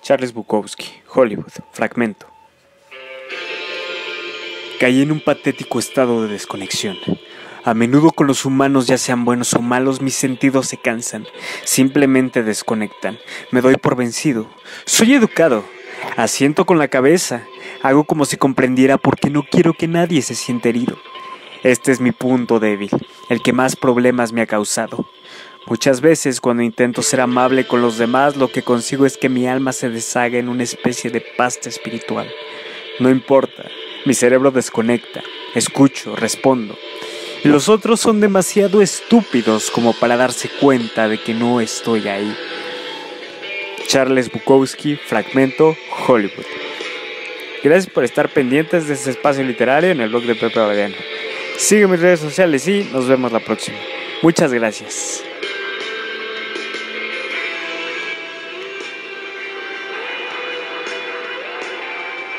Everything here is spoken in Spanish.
Charles Bukowski, Hollywood, fragmento. Caí en un patético estado de desconexión. A menudo con los humanos, ya sean buenos o malos, mis sentidos se cansan, simplemente desconectan. Me doy por vencido. Soy educado. Asiento con la cabeza. Hago como si comprendiera porque no quiero que nadie se sienta herido. Este es mi punto débil, el que más problemas me ha causado. Muchas veces cuando intento ser amable con los demás, lo que consigo es que mi alma se deshaga en una especie de pasta espiritual. No importa, mi cerebro desconecta, escucho, respondo. Y los otros son demasiado estúpidos como para darse cuenta de que no estoy ahí. Charles Bukowski, fragmento, Hollywood. Gracias por estar pendientes de este espacio literario en el blog de Pepe Abadiano. Sigue mis redes sociales y nos vemos la próxima. Muchas gracias.